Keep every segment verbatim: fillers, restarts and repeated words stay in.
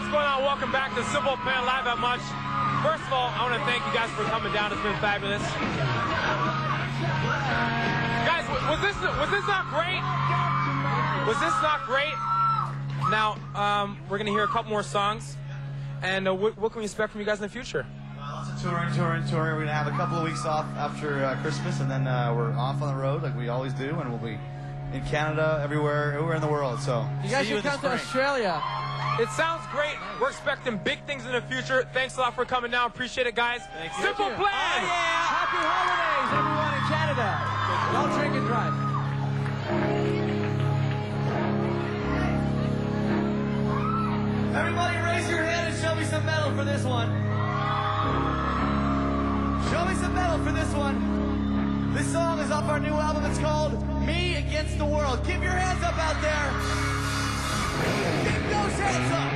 what's going on? Welcome back to Simple Plan Live at Much. First of all, I want to thank you guys for coming down. It's been fabulous. Guys, was this was this not great? Was this not great? Now, um, we're going to hear a couple more songs. And uh, what, what can we expect from you guys in the future? Well, it's a touring, touring, touring. We're going to have a couple of weeks off after uh, Christmas, and then uh, we're off on the road like we always do, and we'll be in Canada, everywhere, everywhere in the world. So you guys should come to Australia. It sounds great. We're expecting big things in the future. Thanks a lot for coming down. Appreciate it, guys. Thank you. Simple Thank you. Plan. Oh, yeah. Happy holidays, everyone in Canada. Don't drink and drive. everybody raise your hand and show me some metal for this one. Show me some metal for this one. This song is off our new album. It's called Me Against the World. Keep your hands up out there. Keep those hands up.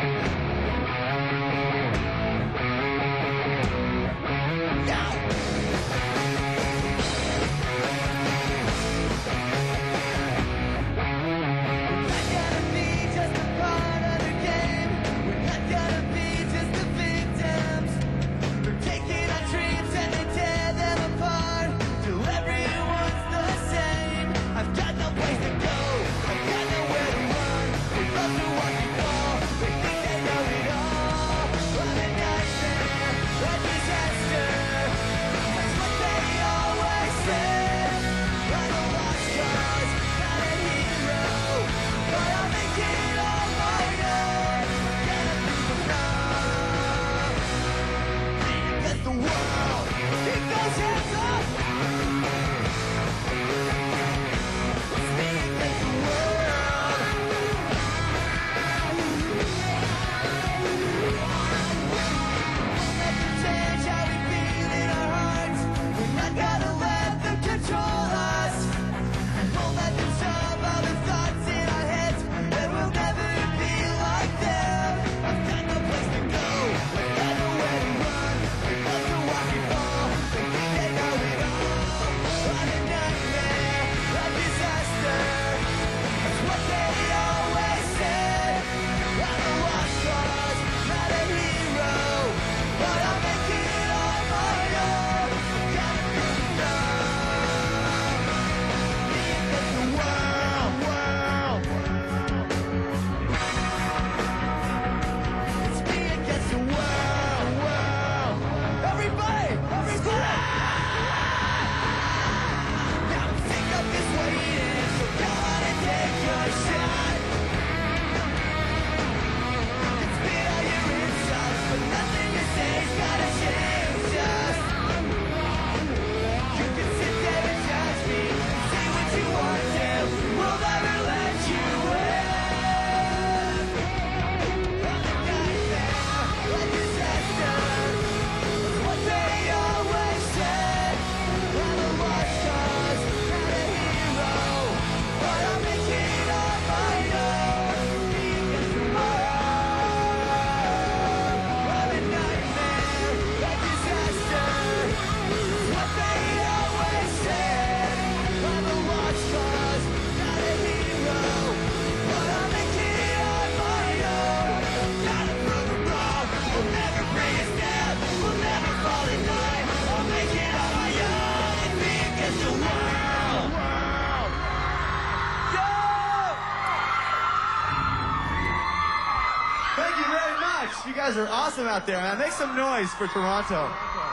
You guys are awesome out there, man. Make some noise for Toronto.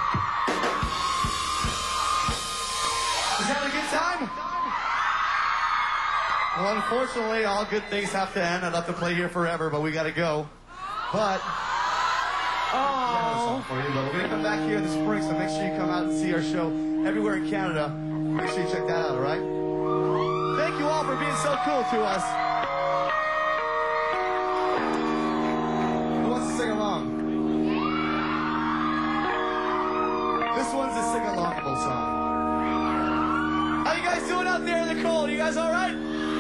Is having a good time? Well, unfortunately, all good things have to end. I'd love to play here forever, but we got to go. But, oh, for you, but we're going to come back here in the spring, so make sure you come out and see our show everywhere in Canada. Make sure you check that out, all right? Thank you all for being so cool to us. Sing along. This one's a sing-alongable song. How you guys doing out there in the cold? You guys all right?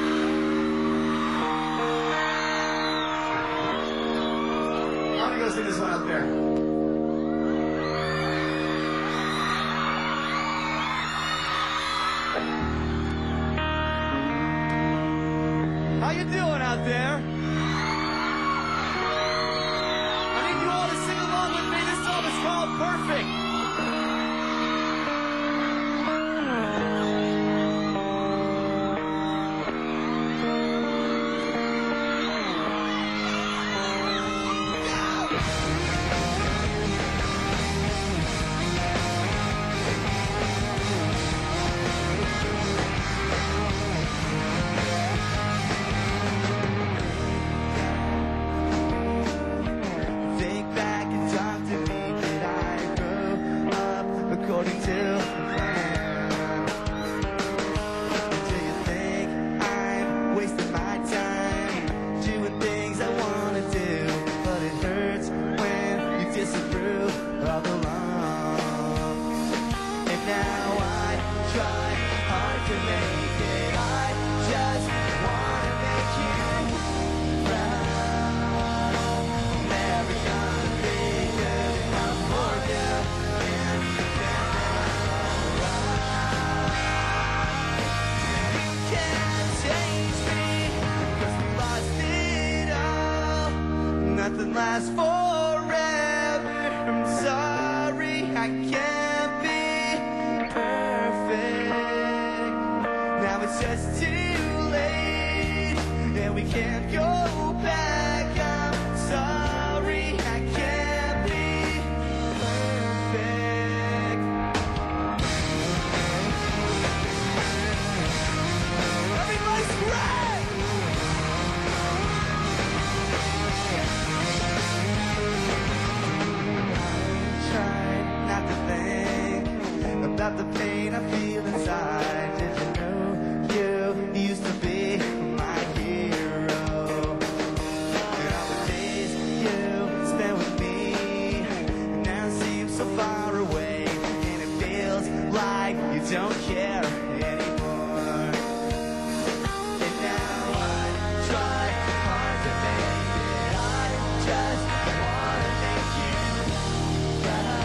I'm gonna go sing this one out there. How you doing out there? called Perfect. Nothing lasts forever. I'm sorry, I can't be perfect. Now it's just too late, and we can't go back. I'm sorry, I can't be perfect. Everybody scream! About the pain I feel inside. Did you know you used to be my hero? And all the days you spent with me now seem so far away, and it feels like you don't care anymore. And now I try hard to make it. I just wanna make you proud.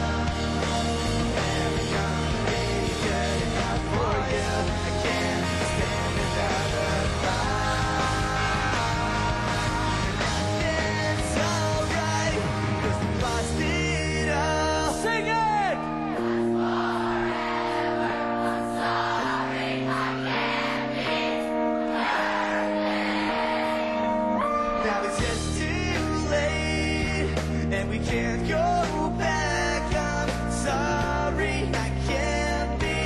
We can't go back. I'm sorry, I can't be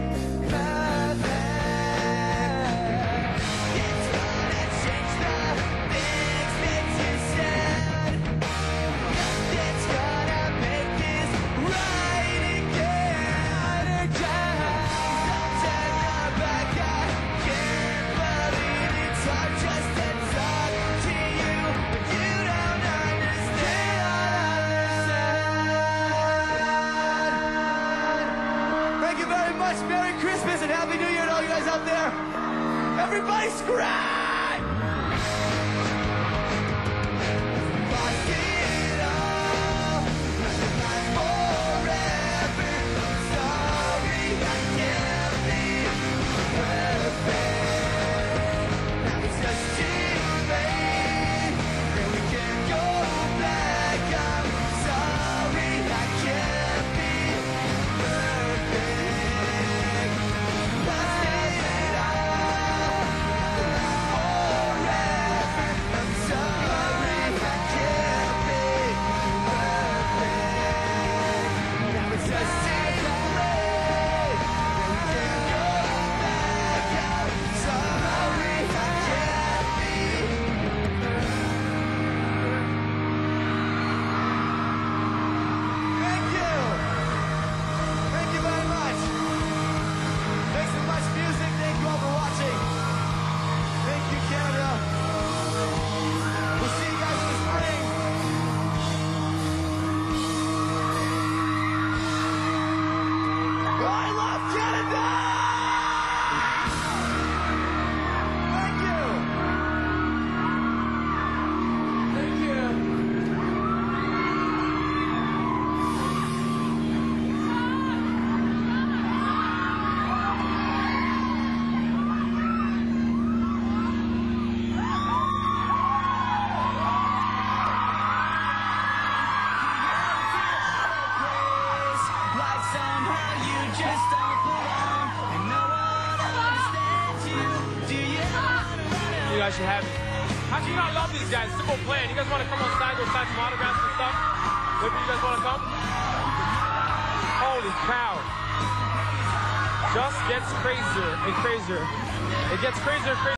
perfect. It's gonna change the things that you said. Nothing's gonna make this right again. Don't turn your back. I can't believe it's hard just to talk to you, but you don't understand. Thank you very much. Merry Christmas and Happy New Year to all you guys out there. Everybody scream! Oh guys should have it. How can you not love these guys? Simple plan. You guys want to come on side, go sign some autographs and stuff? Maybe you guys want to come? Holy cow. Just gets crazier and crazier. It gets crazier and crazier.